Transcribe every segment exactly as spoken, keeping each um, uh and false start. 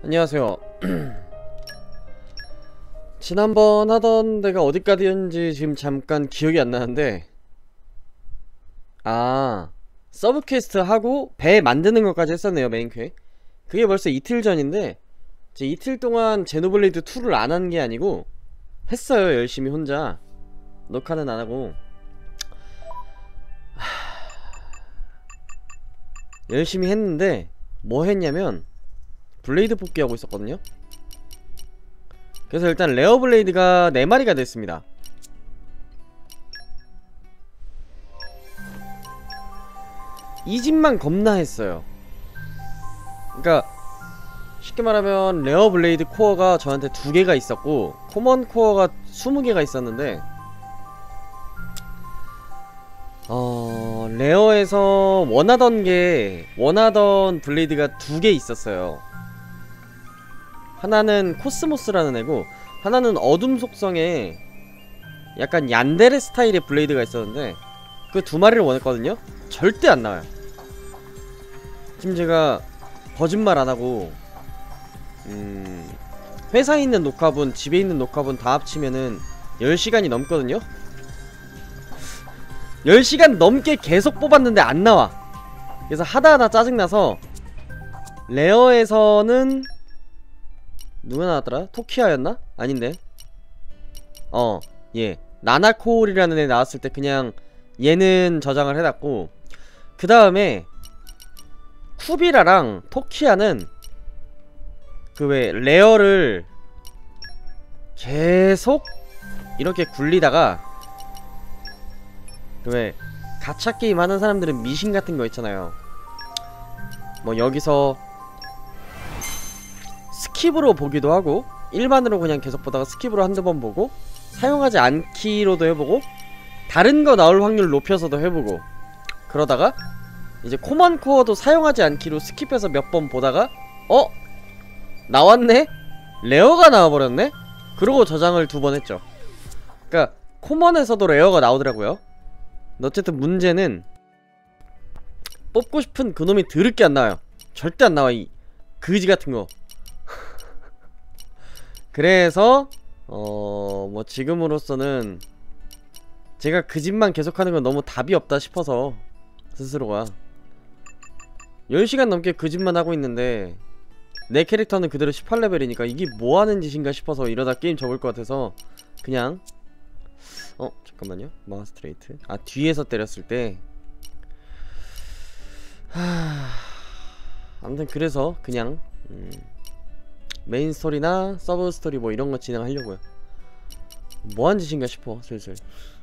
안녕하세요. 지난번 하던 데가 어디까지였는지 지금 잠깐 기억이 안 나는데, 아 서브 퀘스트 하고 배 만드는 것까지 했었네요. 메인 퀘. 그게 벌써 이틀 전인데 제 이틀 동안 제노블레이드 투를 안 한 게 아니고 했어요. 열심히 혼자. 녹화는 안 하고 열심히 했는데 뭐 했냐면 블레이드 뽑기 하고 있었거든요. 그래서 일단 레어 블레이드가 네 마리가 됐습니다. 이 집만 겁나 했어요. 그러니까 쉽게 말하면 레어 블레이드 코어가 저한테 두 개가 있었고 코먼 코어가 스무 개가 있었는데, 어... 레어에서 원하던 게 원하던 블레이드가 두 개 있었어요. 하나는 코스모스라는 애고 하나는 어둠 속성의 약간 얀데레 스타일의 블레이드가 있었는데 그 두 마리를 원했거든요. 절대 안 나와요. 지금 제가 거짓말 안하고 음... 회사에 있는 녹화분, 집에 있는 녹화분 다 합치면은 열 시간이 넘거든요. 열 시간 넘게 계속 뽑았는데 안 나와. 그래서 하다하다 짜증나서 레어에서는 누가 나왔더라? 토키아였나? 아닌데. 어, 얘 나나코올이라는 애 나왔을 때 그냥 얘는 저장을 해놨고, 그 다음에 쿠비라랑 토키아는 그 왜 레어를 계속 이렇게 굴리다가 그 왜 가챠 게임 하는 사람들은 미신 같은 거 있잖아요. 뭐 여기서 스킵으로 보기도 하고 일반으로 그냥 계속 보다가 스킵으로 한두 번 보고 사용하지 않기로도 해보고 다른 거 나올 확률 높여서도 해보고, 그러다가 이제 코먼 코어도 사용하지 않기로 스킵해서 몇 번 보다가 어? 나왔네? 레어가 나와버렸네? 그러고 저장을 두 번 했죠. 그니까 코먼에서도 레어가 나오더라고요. 어쨌든 문제는 뽑고 싶은 그놈이 드럽게 안 나와요. 절대 안 나와, 이 그지 같은 거. 그래서 어... 뭐 지금으로서는 제가 그 집만 계속하는 건 너무 답이 없다 싶어서 스스로가 열 시간 넘게 그 집만 하고 있는데 내 캐릭터는 그대로 십팔 레벨이니까 이게 뭐하는 짓인가 싶어서 이러다 게임 접을 것 같아서 그냥 어? 잠깐만요. 마스트레이트 아 뒤에서 때렸을 때 하... 아무튼 그래서 그냥 음... 메인 스토리나 서브 스토리 뭐 이런거 진행하려고요. 뭐한 짓인가 싶어 슬슬.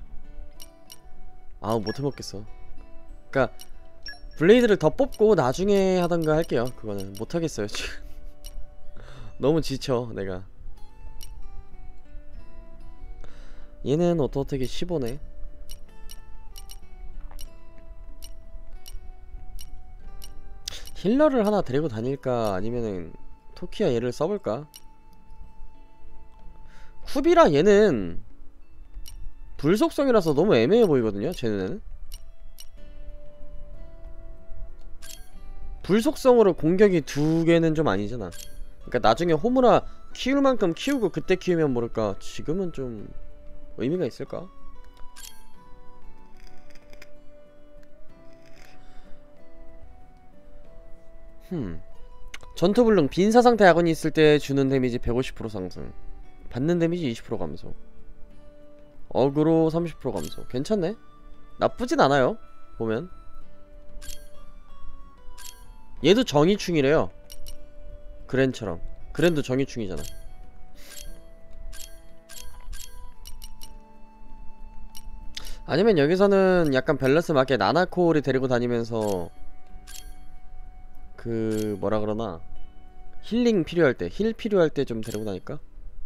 아우 못해먹겠어. 그니까 블레이드를 더 뽑고 나중에 하던가 할게요. 그거는 못하겠어요 지금. 너무 지쳐 내가. 얘는 어떻게 십오네. 힐러를 하나 데리고 다닐까 아니면은 토키아 얘를 써볼까? 쿠비라 얘는 불속성이라서 너무 애매해 보이거든요. 제 눈에는 불속성으로 공격이 두 개는 좀 아니잖아. 그러니까 나중에 호무라 키울 만큼 키우고 그때 키우면 모를까. 지금은 좀 의미가 있을까? 흠. 전투불능 빈사상태 아군이 있을 때 주는 데미지 백오십 퍼센트 상승, 받는 데미지 이십 퍼센트 감소, 어그로 삼십 퍼센트 감소. 괜찮네? 나쁘진 않아요 보면. 얘도 정의충이래요. 그랜처럼. 그랜도 정의충이잖아. 아니면 여기서는 약간 밸런스 맞게 나나코올이 데리고 다니면서 그 뭐라 그러나 힐링 필요할 때, 힐 필요할 때 좀 데리고 다닐까?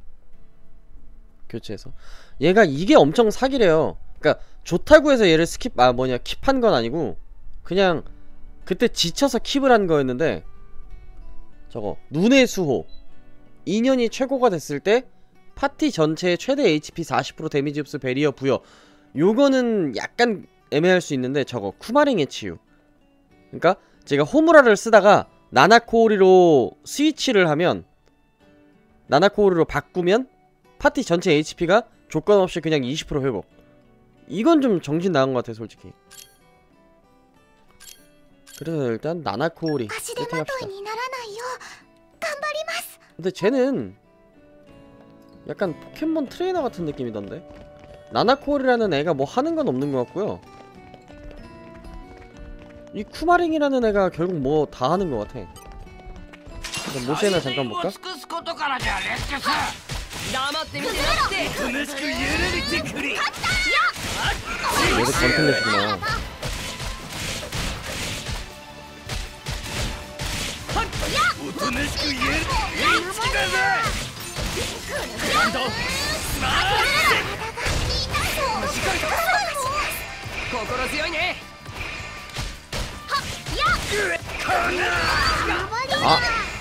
교체해서. 얘가 이게 엄청 사기래요. 그니까 좋다고 해서 얘를 스킵 아 뭐냐 킵한 건 아니고 그냥 그때 지쳐서 킵을 한 거였는데, 저거 눈의 수호 이 년이 최고가 됐을 때 파티 전체의 최대 에이치피 사십 퍼센트 데미지 흡수 베리어 부여, 요거는 약간 애매할 수 있는데 저거 쿠마링의 치유. 그니까 제가 호무라를 쓰다가 나나코오리로 스위치를 하면, 나나코오리로 바꾸면 파티 전체 에이치피가 조건 없이 그냥 이십 퍼센트 회복. 이건 좀 정신 나간 것 같아 솔직히. 그래서 일단 나나코오리 세팅합시다. 근데 쟤는 약간 포켓몬 트레이너 같은 느낌이던데. 나나코오리라는 애가 뭐 하는 건 없는 것 같고요. 이 쿠마링이라는 애가 결국 뭐 다 하는 것 같아. 모시에나 잠깐 볼까? 얘도 건틀렛이구나. 아!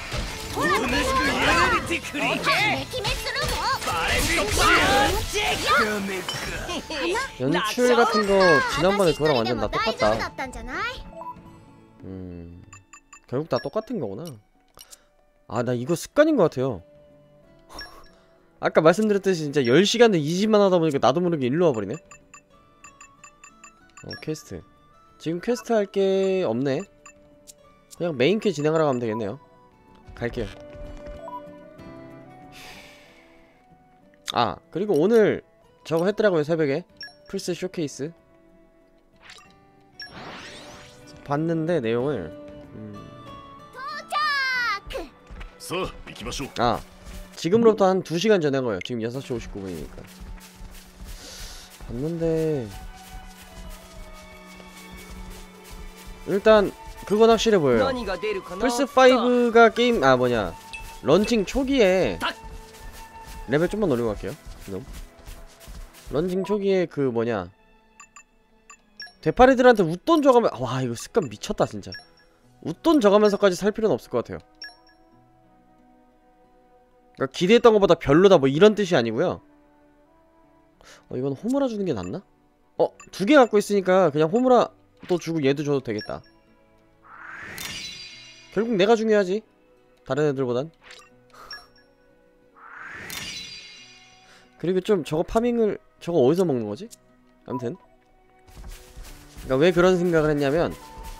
연출 같은 거 지난번에 그거랑 완전 다 똑같다. 음... 결국 다 똑같은 거구나. 아, 나 이거 습관인 것 같아요. 아까 말씀드렸듯이 진짜 열 시간을 이 집만 하다 보니까 나도 모르게 일로 와버리네. 어, 퀘스트. 지금 퀘스트 할 게 없네. 그냥 메인 퀘 진행하러 가면 되겠네요. 갈게요. 아, 그리고 오늘 저거 했더라고요, 새벽에. 플스 쇼케이스. 봤는데, 내용을. 음... 아, 지금으로부터 한 두 시간 전에 한 거예요. 지금 여섯 시 오십구 분이니까. 봤는데. 일단, 그건 확실해 보여요. 플스오가 게임, 아, 뭐냐. 런칭 초기에. 레벨 좀만 올리고 갈게요. 그럼. 런칭 초기에 그 뭐냐. 되파리들한테 웃돈 줘가면, 와, 이거 습관 미쳤다, 진짜. 웃돈 줘가면서까지 살 필요는 없을 것 같아요. 그러니까 기대했던 것보다 별로다 뭐 이런 뜻이 아니고요. 어, 이건 호무라 주는 게 낫나? 어, 두 개 갖고 있으니까 그냥 호무라 또 주고 얘도 줘도 되겠다. 결국 내가 중요하지, 다른 애들보단. 그리고 좀 저거 파밍을, 저거 어디서 먹는 거지? 아무튼 그러니까 왜 그런 생각을 했냐면,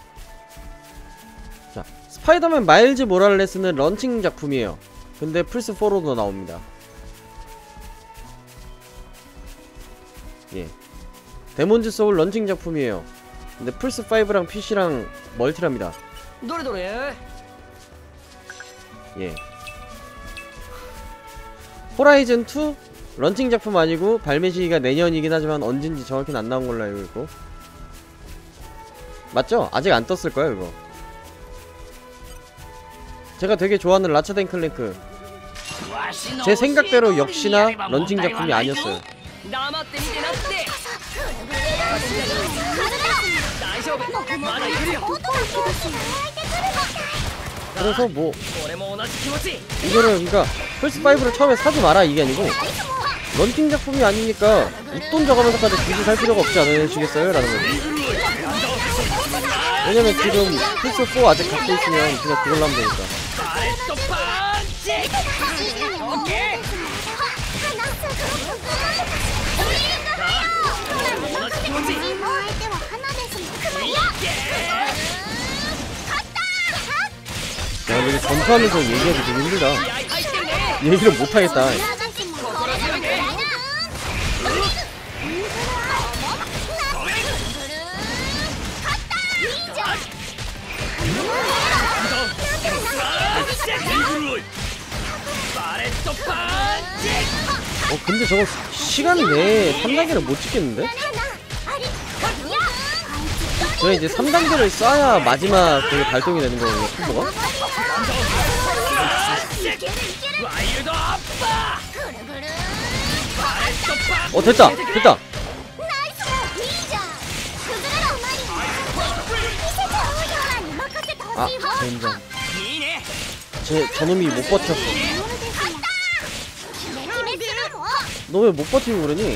자, 스파이더맨 마일즈 모랄레스는 런칭 작품이에요. 근데 플스사로도 나옵니다. 예. 데몬즈 소울 런칭 작품이에요. 근데 플스오랑 피시랑 멀티랍니다. 예. 호라이즌 투 런칭 작품 아니고 발매 시기가 내년이긴 하지만 언젠지 정확히는 안 나온 걸로 알고 있고. 맞죠? 아직 안 떴을 거예요, 이거. 제가 되게 좋아하는 라차덴 클랭크. 제 생각대로 역시나 런칭 작품이 아니었어요. 그래서 뭐 이거를 그니까 플스오를 처음에 사지 마라 이게 아니고, 런칭 작품이 아니니까 웃돈 줘가면서까지 굳이 살 필요가 없지 않으시겠어요? 라는 거지. 왜냐면 지금 플스사 아직 갖고 있으면 그냥 그걸로 하면 되니까. 야, 근데 전투하면서 얘기하기 되게 힘들다. 얘기를 못하겠다. 어, 근데 저거 시간 내에 삼 단계를 못 찍겠는데? 저희 이제 삼 단계를 쏴야 마지막 그게 발동이 되는 거거든요, 콤보가? 어, 됐다! 됐다! 아, 젠장. 제, 저놈이 못 버텼어. 너 왜 못 버티고 그러니?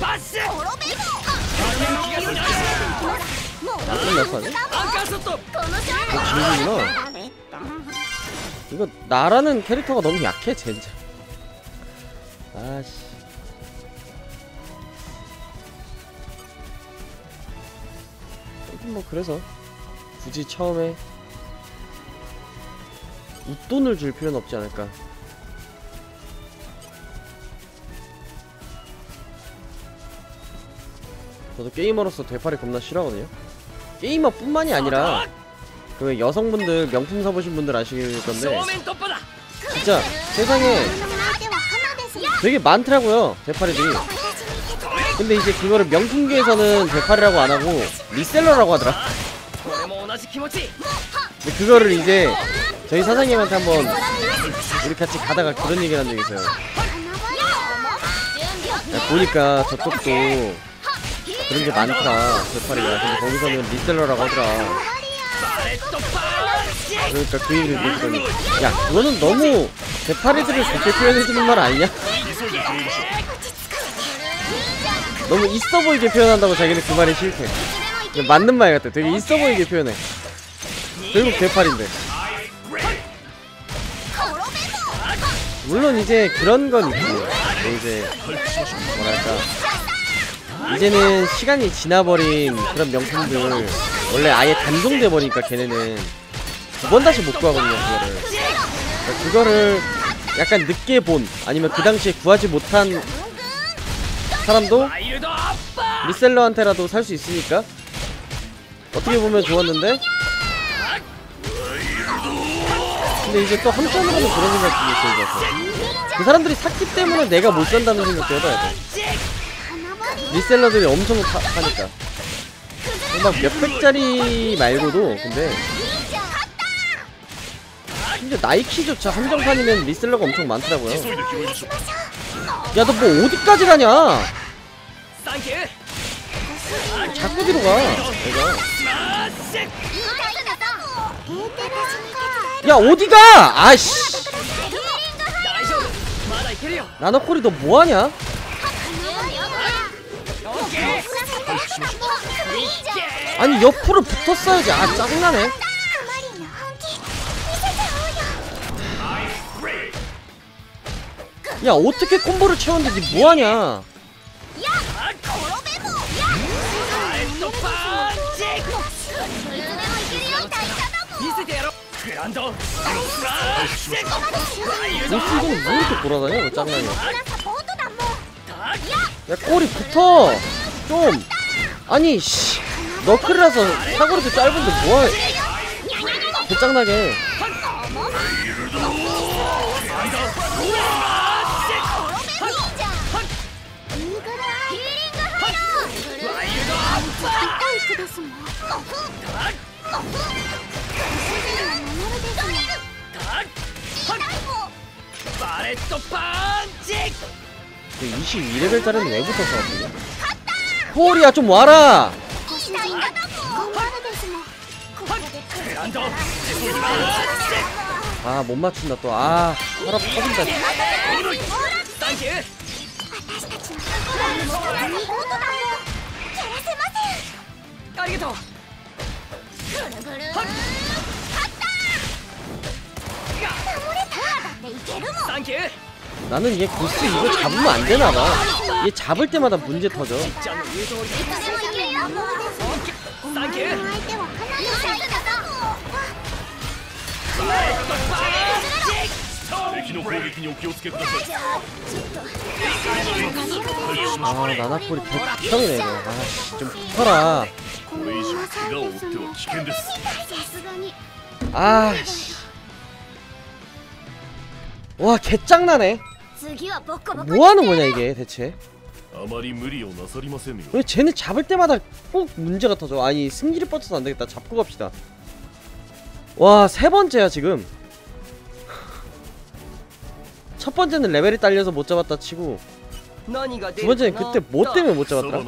끝났어 아직? 어, 진국이구나. 이거 나라는 캐릭터가 너무 약해 젠장. 아씨. 뭐 그래서 굳이 처음에 웃돈을 줄 필요는 없지 않을까. 저도 게이머로서 되팔이 겁나 싫어하거든요. 게이머뿐만이 아니라 그 여성분들 명품 사보신 분들 아실 건데 진짜 세상에 되게 많더라고요 되팔이들이. 근데 이제 그거를 명품계에서는 되팔이라고 안하고 리셀러라고 하더라. 근데 그거를 이제 저희 사장님한테 한번 우리 같이 가다가 그런 얘기를 한 적이 있어요. 야, 보니까 저쪽도 그런 게 많다 되팔이가. 근데 거기서는 리셀러라고 하더라. 그러니까 그 얘기를 듣더니 야 그거는 너무 되팔이들을 좋게 표현해주는 말 아니냐? 너무 있어 보이게 표현한다고 자기는 그 말이 싫대. 맞는 말 같아. 되게 있어 보이게 표현해. 결국 되팔인데. 물론 이제 그런 건 있지. 이제 뭐랄까 이제는 시간이 지나버린 그런 명품들 원래 아예 단종돼 버리니까 걔네는 두 번 다시 못 구하거든요 그거를. 그러니까 그거를 약간 늦게 본 아니면 그 당시에 구하지 못한 사람도 리셀러한테라도 살 수 있으니까 어떻게 보면 좋았는데, 근데 이제 또 한편으로는 그런 생각이 들어서 그 사람들이 샀기 때문에 내가 못 산다는 생각도 해봐야 돼. 리셀러들이 엄청 사, 사니까 막 몇백짜리 말고도. 근데 진짜 나이키조차 한정판이면 리셀러가 엄청 많더라고요. 야 너 뭐 어디까지 가냐? 자꾸 뒤로 가 내가. 야 어디가! 아이씨 나나코리 너 뭐하냐? 아니 옆으로 붙었어야지. 아 짜증나네. 야 어떻게 콤보를 채웠는데 니 뭐하냐? 보스이건 뭐 이렇게 돌아다녀? 왜 짱나냐? 야 꼬리 붙어! 좀! 아니 씨 너클이라서 사거리도 짧은데 뭐야. 개짱나게. 이십이 레벨짜리는 왜 붙어서 왔냐? 코리야 좀 와라! 아 못 맞춘다 또. 아 혈압 터진다. 나는 얘 보스 이거 잡으면 안 되나봐. 얘 잡을 때마다 문제 터져. 아 나나코리 백평이네 이거. 아씨 좀 붙어라. 아씨 와 개짱나네. 뭐하는 거냐 이게 대체. 왜 쟤네 잡을 때마다 꼭 문제가 터져. 아니 승기를 뻗쳐서 안되겠다. 잡고 갑시다. 와 세번째야 지금. 첫 번째는 레벨이 딸려서 못 잡았다 치고 두 번째는 그때 뭐 때문에 못 잡았더라.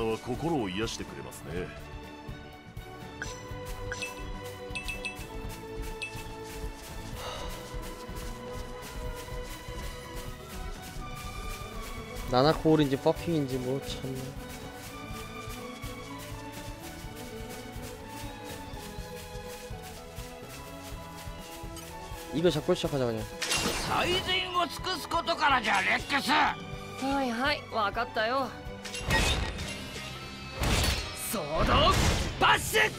나나코올인지 퍼킹인지 뭐 참. 이거 잡고 시작하자 그냥. 最善を尽くすことからじゃレックス。 はいはい、わかったよ。ソードバッシュ。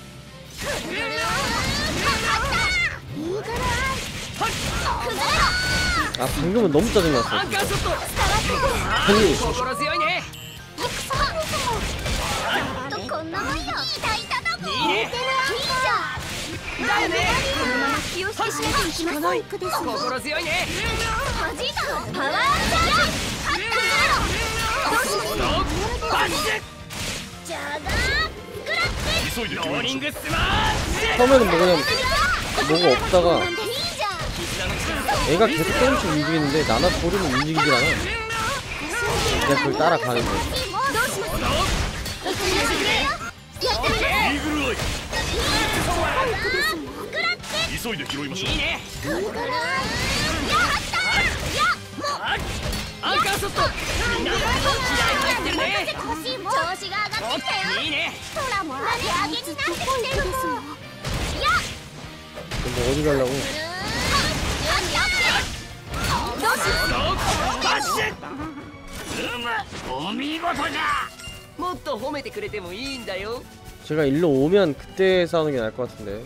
아 방금은 너무 짜증났어. アンカーショット。 아니 心強いね。 こんなもんよ。痛いただもん。 いいね。だよね。 このまま気を引き締めていきませんかです。 心強いね。 はじいた。パワーチャージ。勝ったソードバッシュ。 じゃがグラッ急いでローリングスマッシュ。 처음에는 뭐 그냥 뭐가 없다가 いいじゃん。 애가 계속 조금씩 움직이는데 나나 도리는 움직이질 않아. 내가 그걸 따라가는 거야. どうします行くよ。やってみる。 イーグルアイ。 グラッ急いで拾いましょう。 いいね。 グラッやったやもうアンカーショット。みんな気合入ってるね。 欲しいもん調子が上がってきたよ。 いいね。 トラも上げ上げになってきてるもん。やっ 근데 어디 가려고? どうしバッシュ。 うむ、お見事じゃ。 もっと褒めてくれてもいいんだよ。 제가 일로 오면 그때 싸우는 게 나을 것 같은데.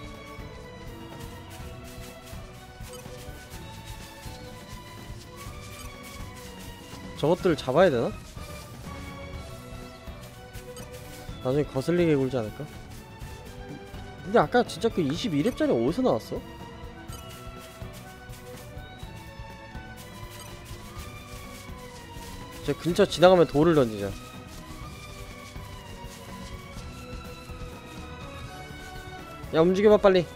저것들을 잡아야 되나? 나중에 거슬리게 굴지 않을까? 근데 아까 진짜 그 이십이 렙짜리 어디서 나왔어? 저 근처 지나가면 돌을 던지자. 야 움직여봐 빨리.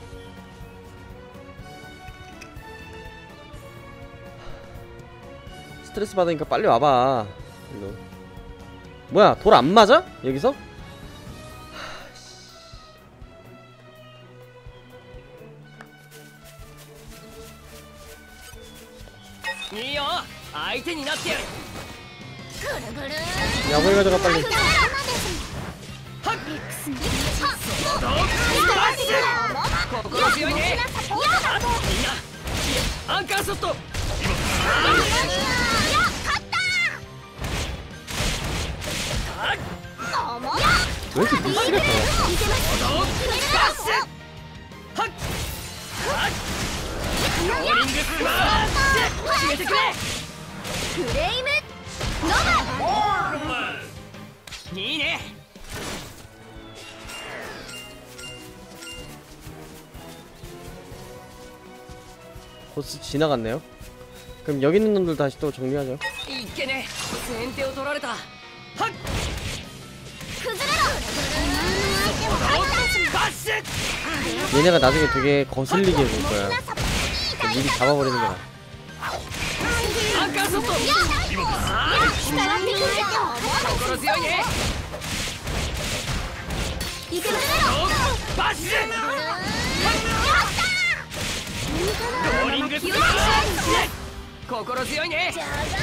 스트레스 받으니까 빨리 와봐. 일로. 뭐야 돌 안 맞아? 여기서? いいよ。相手になってやる。 ぐるぐる 야 거기 가져가 빨리. はっ。ソードバッシュ。心強いね。みんなアンカーショット。 왜 이렇게 미치겠다. ローリングスマッシュ。決めてくれ。 フレイムノいいね。 보스 지나갔네요. 그럼 여기 있는 놈들 다시 또 정리하죠. いっけね。先手を取られた。はっ。 崩れろバッシュ。 얘네가 나중에 되게 거슬리게 해줄 거야. 미리 잡아버리는 게 나아. アンカーショット。心強いね。バッシュ。ローリングスマッシュ。心強いね。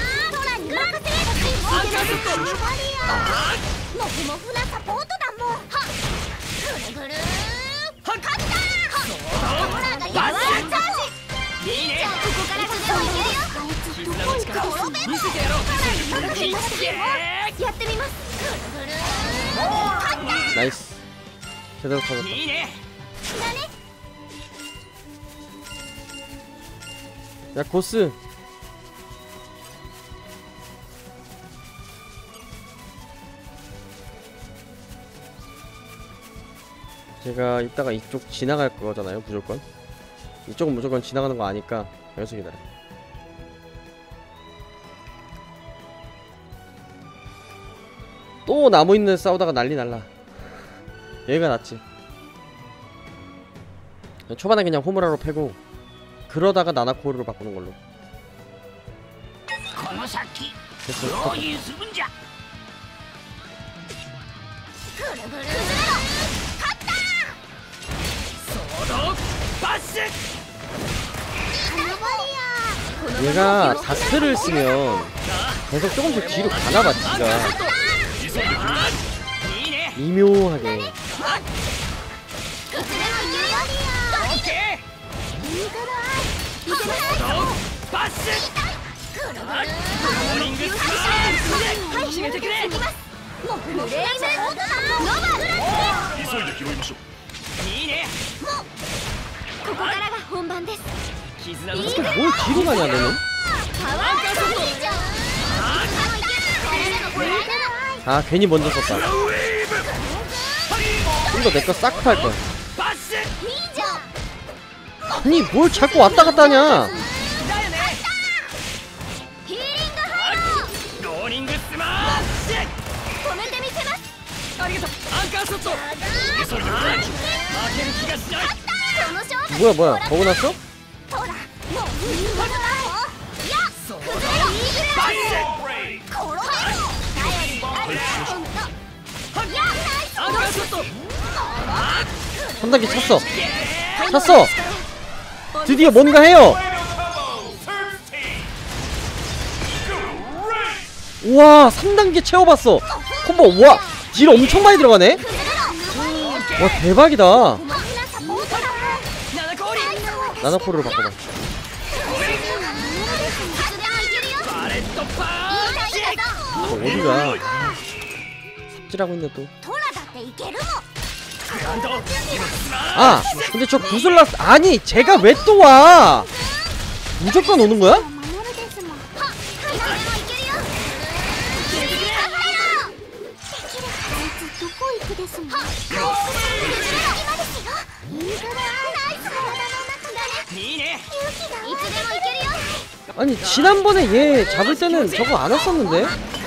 アンカーショット。 モフモフなサポートだもん。はっぐるぐる勝ったーバッシチャージュ。いいね。 ここからすぐいけるよ。 絆の力見せてやろう。いっけー。 やってみますぐるぐる勝った 나이스. 제대로 터졌다. いいね。 だね 야 고스. 제가 이따가 이쪽 지나갈 거잖아요 무조건. 이쪽은 무조건 지나가는 거 아니까 여기서 기다려. 또 나무 있는 데 싸우다가 난리 날라. 여기가 낫지. 초반에 그냥 호무라로 패고 그러다가 나나코르로 바꾸는 걸로. この先 됐어. どういうするんじゃ。 ぐるぐる勝ったソードバッシュ。 얘가 다스를 쓰면 계속 조금씩 뒤로 가나봐 지가. いいね。 미묘하게. オッケー。 バッシュローリングスマッシュ決めてくれもうフレームノバ急いで拾いましょう。 いいねここからが本番です。 絆の 뭘 뒤로 가냐 너는? パワーソルジャー 아 괜히 먼저 썼다. 이거 내거 싹 팔걸. バッシュ 아니 뭘 자꾸 왔다 갔다 하냐. だよねヒーリングハロローリングスマッシュー止めてみせます。 ありがとうアンカーショット負ける気がしないその勝負 뭐야 뭐야 버그 났어? ほらもうフリーズだよ。いやそう崩れろイーグルバッシュ転べろ頼りになる今度いやナイスアンカーショット 삼 단계 찼어. 찼어. 드디어 뭔가 해요. 우와 삼 단계 채워봤어. 콤보 우와 딜 엄청 많이 들어가네. 와 대박이다. 細かなサポートだナナコーリ 나나코르로 바꿔봐. いつでもいけるよバレットパンチ 저 어디가? 삽질하고 있네 또. トラだっていけるもん。 グランド 아 근데 저 구슬라스 아니 제가 왜 또 와? 무조건 오는 거야? 守るですもん。はっ、いつでもいけるよ。できるはずどこ行くですもん。はっ、今ですよ。いいからナイス体の中だね。 いいね勇気がいつでもいけるよ。 아니 지난번에 얘 잡을 때는 저거 안 왔었는데?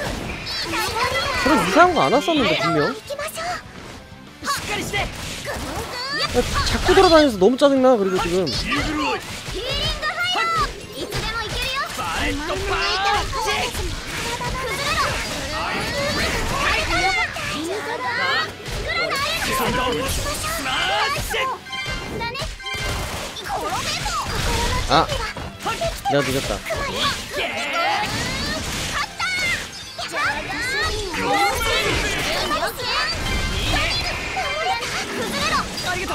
그런 이상한 거 안 왔었는데 분명. 行きましょう。 しっかりして 야, 자꾸 돌아다녀서 너무 짜증나. 그리고 지금 ヒーリングハイロー。いつでもいけるよ。 バレットパンチ崩れろ。いいからグラナイグランドスマッシュだね。転べろ。 아 내가 늦었다. ありがとう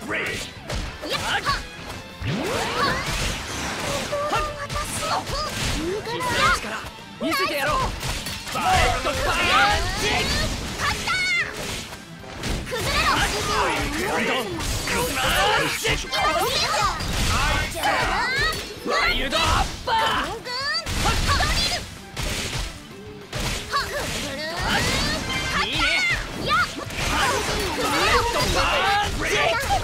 力見せてやろうバレットパンチグランドスマッシュワイルドアッパーいいねバレットパンチ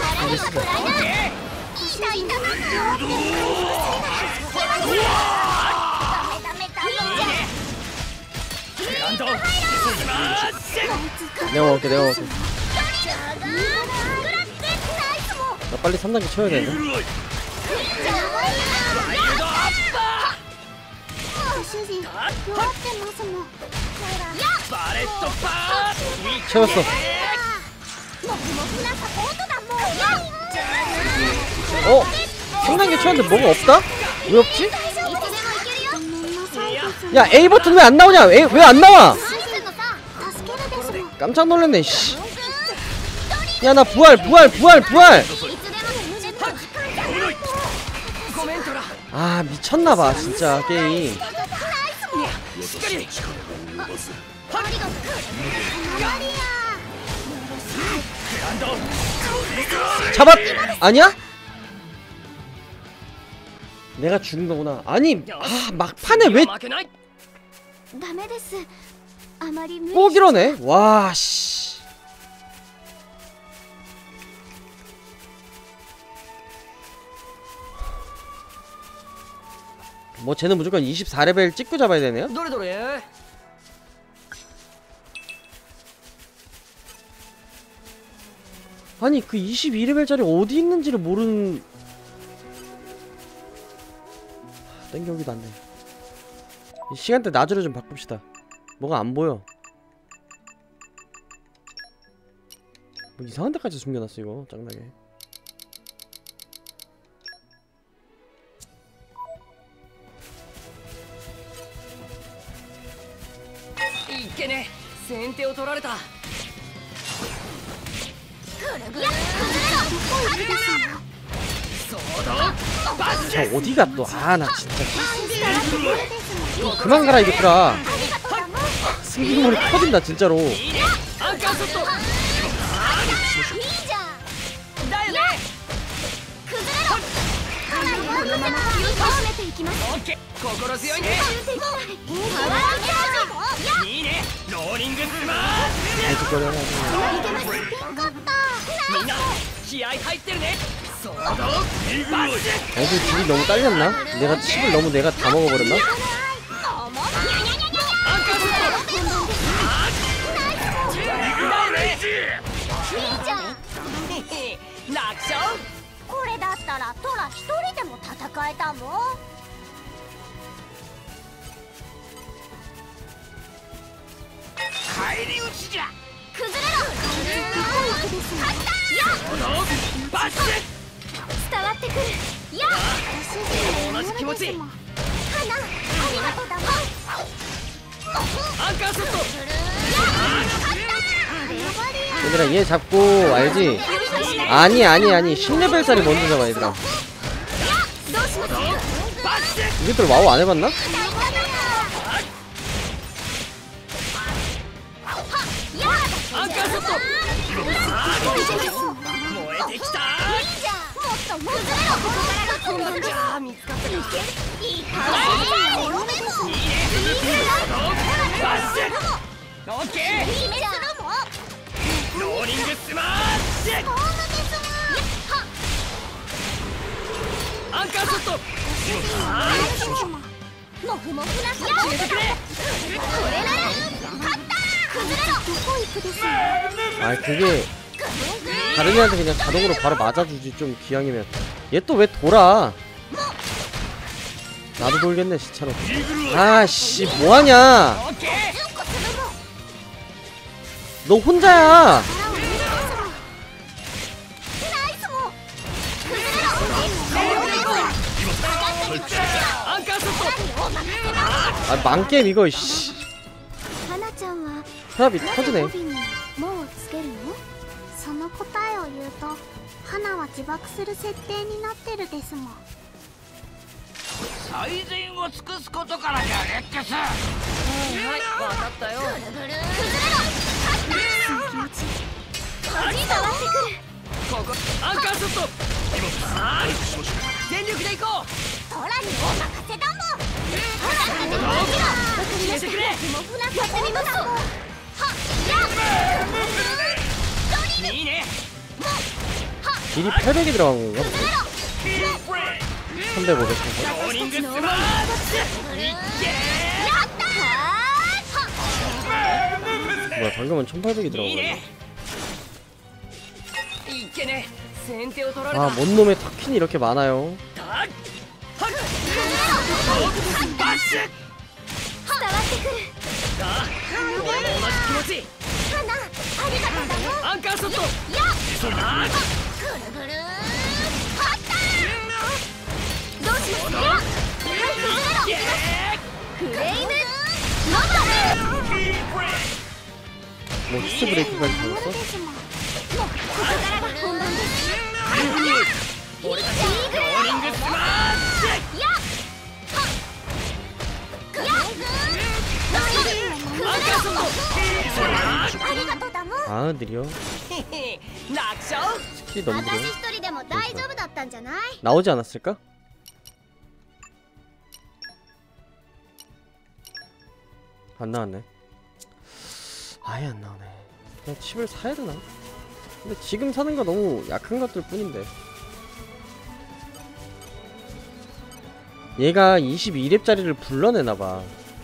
グランドスマッシュ 내가 먹을게 내가 먹을게. 나 빨리 삼 단계 쳐야 되네. ワイルドアッパーバレットパンチ 채웠어. 어? 삼 단계 쳤는데 뭐가 없다? 왜 없지? 야 A 버튼 왜 안 나오냐? 왜 안 나와? 깜짝 놀랐네. 씨. 야 나 부활 부활 부활 부활. コメントラ 아 미쳤나봐 진짜 게임. しっかり 잡았. 아니야? 내가 죽은 거구나. 아니 아 막판에 왜 負けないダメです。あまり無理 꼭 이러네. 와 씨. 뭐 쟤는 무조건 이십사 레벨 찍고 잡아야 되네요? どれどれ 아니 그 이십이 레벨짜리 어디 있는지를 모르는. 하, 땡겨오기도 안돼. 시간대 낮으로 좀 바꿉시다. 뭐가 안 보여. 뭐 이상한 데까지 숨겨놨어 이거 짱나게. いけね先手を取られた 저 어디가 또 아 나 진짜 그만 가라 이것들아. 승기물이 터진다 진짜로. アンカーショットいいじゃんだよね崩れろかなりこのまま攻めていきますオッケー心強いねパワーチャージいいねローリングスマッ 해줄거려. いけますピンカッタシュみんな気合入ってるねそうだバッシュ 애들 딜이 너무 딸렸나? 내가 칩을 너무 내가 다 먹어버렸나? アンカーショットだよねいいじゃん楽勝これだったらトラ一人でも戦えたもん返り討ちじゃ崩れろ勝ったバッシュ伝わってくるや同じ気持ち花ありがとうだもんアンカーショット 얘들아 얘 잡고 알지? 아니 아니 아니 십 레벨짜리 먼저 잡아 얘들아. どうします 이것들 와우 안 해봤나? アンカーショット燃えてきたいいじゃんもっともっとここからが本番ですあー見つかったいい感じいいねバッシュオッケーいいじゃんもローリングスマッシュホームですアンカーショットもふもふなさ決めてくれこれなら勝った崩れろどこ行くです 아 그게 다른 애한테 그냥 자동으로 바로 맞아주지 좀 기왕이면. 얘 또 왜 돌아? 나도 돌겠네 시차로. 아씨 뭐하냐? オッケー 너 혼자야. アンカーショット 아 망게임 이거 씨. 花ちゃんは 혈압이 터지네. 語尾に「も」をつけるのその答えを言うと花は自爆する設定になってるですもん最善を尽くすことからじゃレックスはい分かったよ崩れろ勝った気持ち伝わってくるここアンカーショット全力で行こうトラにお任せだもんほら勝てるわかりましたもふなさってみますはっやっいいね 딜이 팔백이 들어간 건가? 崩れろ 삼백 오백. ローリングスマッシュいっけやったー 뭐야 방금은 천팔백이 いい 들어간 ね 거야. いっけね先手を取られた 아 뭔 놈의 터킨이 이렇게 많아요. だっはっバッシュ伝わってくるあ俺も同じ気持ち花ありがとうだもんアンカーショットやっあぐるぐる勝ったどうしますかはい崩れろフレイムノバ 뭐 히트 브레이크까지 잡았어? もうここからが本番です俺たちローリングスマッシュやっはっやっアンカーショットありがとうだもん 아 느려. 楽勝 스킬이 너무 느려. 私一人でも大丈夫だったんじゃない 나오지 않았을까? 안 나왔네. 아예 안 나오네. 그냥 칩을 사야 되나? 근데 지금 사는 거 너무 약한 것들 뿐인데. 얘가 이십이 렙짜리를 불러내나봐.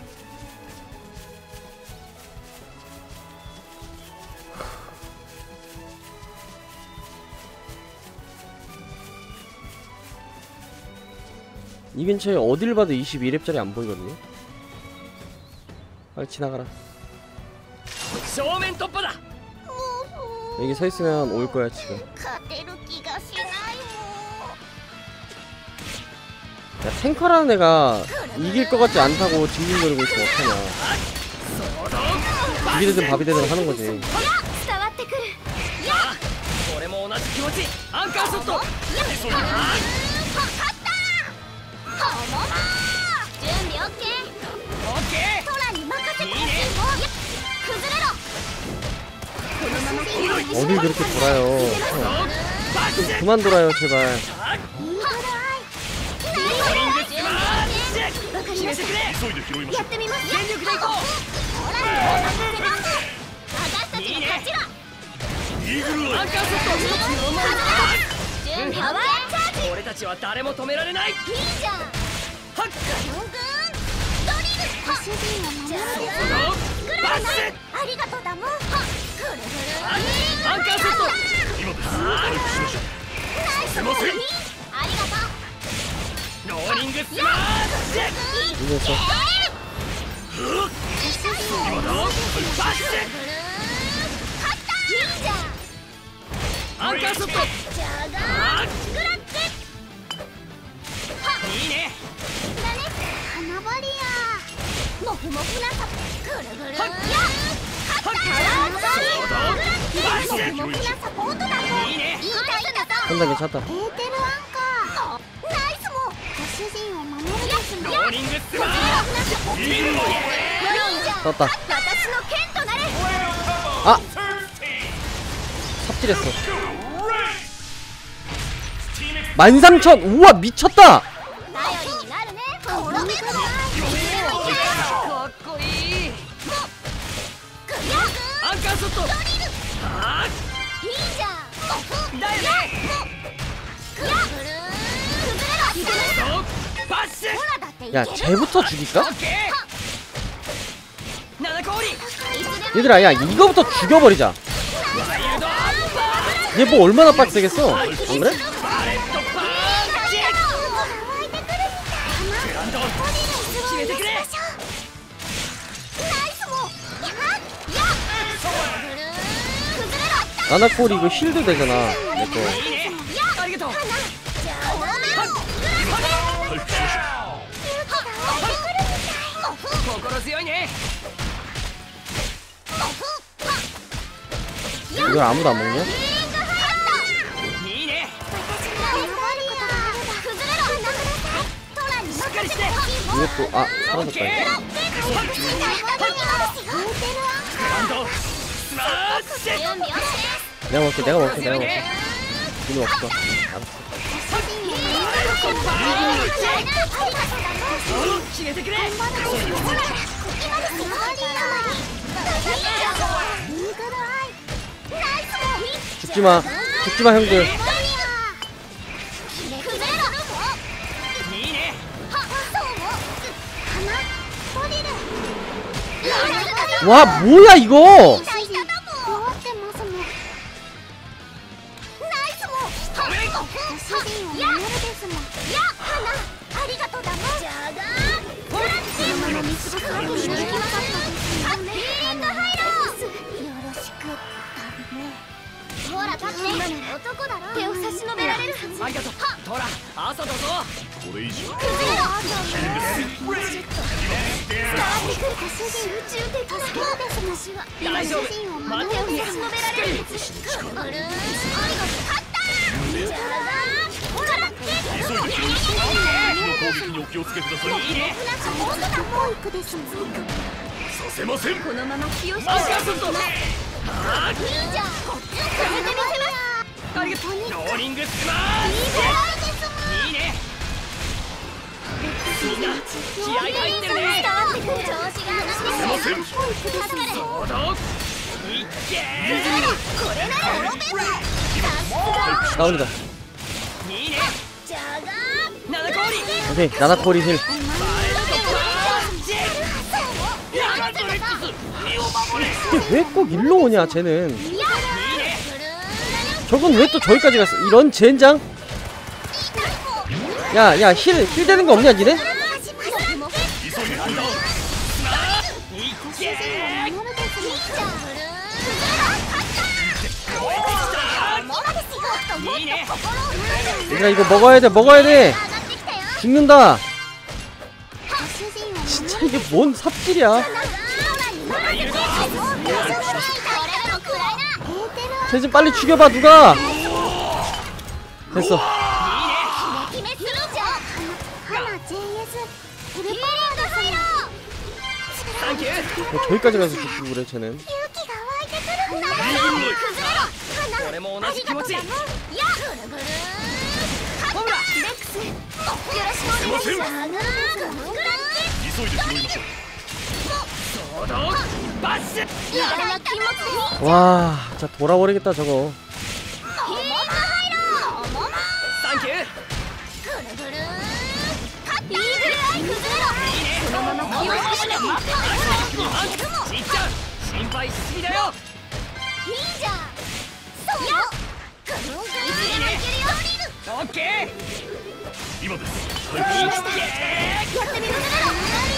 이 근처에 어딜 봐도 이십이 렙짜리 안 보이거든요. 빨리 지나가라. 正面突破だ 여기 서 있으면 올 거야 지금. 勝てる気がしないもん 야 탱커라는 애가 이길 것 같지 않다고 징징 거리고 있으면 어떡하냐. 밥이 되든 밥이 되든 하는 거지. 伝わってくる俺も同同じ気持ちアンカーショット急いで準備オッケー。 オッケトラに任せてほしい。崩れろ。このままキー 어딜 그렇게 돌아요. ーバッシュ 그만 돌아요 제발. いいぐらい。準備オッケー。わかりまし決めてくれ急いで拾いましょうやってみます。 全力でいこトラに任せます。私たちの勝ちは。 イーグルアイうアンカーショット準備オッケー。チャージ。 俺たちは誰も止められないいいじゃん。 はっぐんぐんドリル。ご主人を守るで。 バッシュありがとうだもん。ぐるぐる。 アンカーショット今です回復しましょうナイスすいませんありがとう。 ローリングスマッシュ 이겼어. 今だバッシュ勝ったいいじゃん。 アンカーショットじゃがーグラッチ。 いいねだね花バリアモフモフなさぐるぐるやはっ勝ったわグラッチバッシュモフモフなサポートだもん。 いいねいいタイムだぞ。 한단 괜찮다. エーテルアンカーナイスもご主人を守るですもん。 ローリングスマッシュいいじゃん。 떴다. 私の剣となれ。 아! 삽질했어. 만삼천! 우와 미쳤다! 頼りになるね。滅びるわ。 かっこいいアンカーショットあいいじゃん。 ーだよねぐるぐる崩れろ。 バッシュほらだっていける。 야 쟤부터 죽일까? オッケー七氷いつでも 얘들아 야 이거부터 죽여버리자. ワイルドアッ 얘 뭐 얼마나 빡세겠어? 안 그래? パーバレットパーチ湧いてくるみたい。 グランド決めてくれナイスもやっやっぐる崩れろ。 나나콜 이거 힐드 되잖아. 내거. いいねありがとうじゃあごめん回復しましょ勇気が湧いてくるみたい。モフ心強いね 이걸 아무도 안 먹냐? いいね 이것도 아 사라졌다 이거. グランドスマッシュ 내가 먹을게 내가 먹을게 내가 먹을게. 이거 없어. 알았어. 決めてくれ 죽지마 죽지마 형들. いいね 와 뭐야 이거? 手を差し伸べられるはず。 ありがとうトラ朝だぞうこれ以上崩れろ。伝わってくるご主人宇宙的なそうですもん。 大丈夫手を守る手を差し伸べられる。あれありがとう。勝ったじゃあほらだって急いで拾いましょう敵の攻撃にお気をつけくださいいいねサポートだもん。ですもん。 させませんこのまま気を引きアンカ締めてーショットいいじゃん。こっちを変えてみせます。 ありがとうローリングスマッいいシぐらいですもん。 ュいいねみんな気合い入ってるね伝わってくる調子が上がってきたよ。助かる。 行動いっけこれなら滅べる。さすが 나온다. ーいいねじゃが七氷 오케이 나나콜이 힐. パーチヤガトレックス身を守れ 근데 왜 꼭 일로 오냐 쟤는. いやぐるー 저건 왜 또 저기까지 갔어? 이런 젠장? 야, 야, 힐, 힐 되는 거 없냐, 니네? 急いで拾いましょういっけーいいね 얘들아, 이거 먹어야 돼, 먹어야 돼! 죽는다! 진짜 이게 뭔 삽질이야? 쟤 좀 빨리 죽여봐, 누가! 됐어. 決めするじゃん花 ジェイエス フルパワーが入ろうサンキュー 뭐 저기까지 가서 죽고 그래 쟤는. 勇気が湧いてくるんだ崩れろ花俺も同じ気持ちやぐるぐるホムラレックスよろしくお願いしますグラッ急いで拾いましょう。 ソードバッシュチやらな気持ちで 와, 진짜 돌아버리겠다 저거. ヒール入ろうサンキューぐるぐるカッイーグルアイ崩れろそのまま気をつけてちっちゃん心配しすぎだよいいじゃんそうよぐるぐるいつでもいけるよオッケ今です。 ーイエやってみるだろ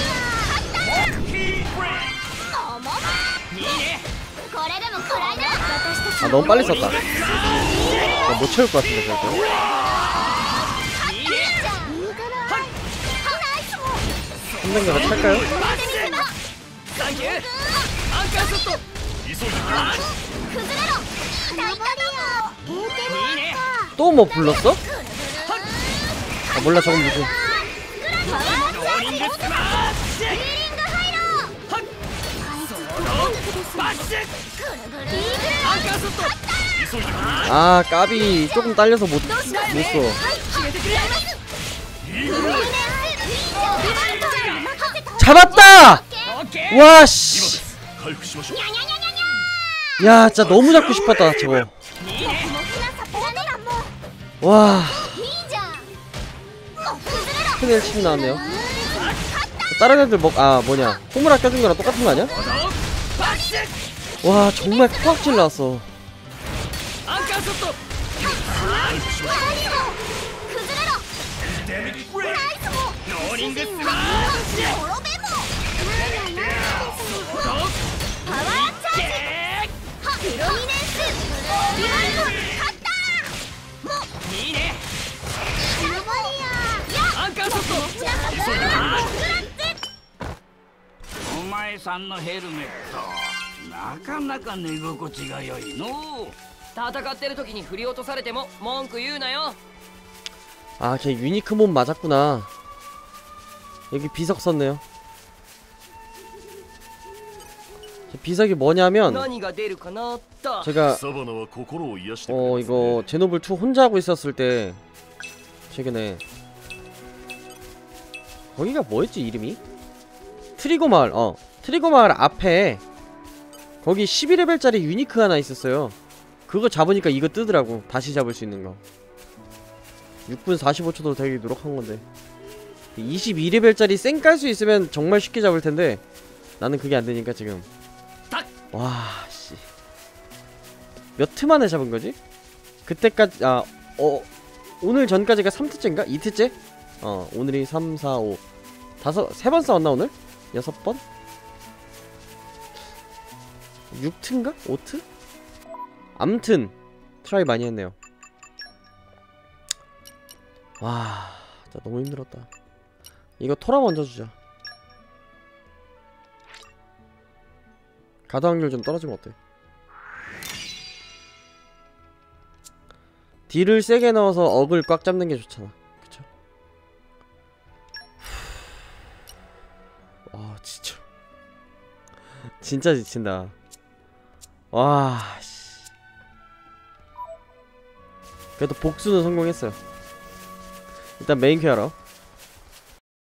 ーいいねこれでもくらいだ私たち 아 너무 빨리 썼다. 아, 못 채울 것 같은데 저거. いいねじゃんイーグルアイナイスも 한 단계가 찰까요? やってみせばサンキューアンカーショット急いで拾いましょう。 崩れろ大体だよゲーテルいいね 또 뭐 불렀어? 아 몰라 저건 무슨. パワーローリングスマッシュヒーリング入ろうはっソードバッシュぐるぐるイーグルアンカーショット急いで拾いましょ 아 까비 조금 딸려서 못 못 써. 決めてくれ 잡았다! オッケー 와 う。 씨. 回復しましょう。 야 진짜 너무 잡고 싶었다 저거. いいね 와 いいじゃんもう崩れろ 큰 열심히 나왔네요. 다른 애들 먹 아 뭐냐 호무라 껴준 거랑 똑같은 거 아니야? ソードバッシュ 와 정말 코악질 나왔어. アンカーショット崩れろナイスもローリングスマッシュ滅べもソードパワーチャージはプロミネンスリバイブ勝ったもういいねシャボリアアンカーショットお前さんのヘルメットなかなか寝心地が良いのう。 戦ってる時に振り落とされても文句言うなよ 아 걔 유니크 몸 맞았구나. 여기 비석 썼네요. 비석이 뭐냐면 何が出るかなと 제가 サバナは心を癒してくれ 어 ますね。 이거 제노블 투 혼자 하고 있었을 때 최근에 거기가 뭐였지 이름이? 트리거 마을 어 트리거 마을 앞에 거기 십일 레벨짜리 유니크 하나 있었어요. 그거 잡으니까 이거 뜨더라고. 다시 잡을 수 있는 거. 육 분 사십오 초도 되게 노력한 건데 이십이 레벨짜리 쌩 깔 수 있으면 정말 쉽게 잡을 텐데 나는 그게 안 되니까 지금 와 씨 몇 트 만에 잡은 거지? 그때까지 아 어 오늘 전까지가 삼 트째인가? 이 트째? 어 오늘이 삼, 사, 오 다섯 세 번 싸웠나 오늘? 여섯 번? 육 트인가? 오 트? 암튼 트라이 많이 했네요. 와 진짜 너무 힘들었다. 이거 토라 먼저 주자. 가드 확률 좀 떨어지면 어때? 딜을 세게 넣어서 억을 꽉 잡는 게 좋잖아. 그쵸? 와 진짜 진짜 지친다. 와 씨. 그래도 복수는 성공했어요. 일단 메인 퀘어러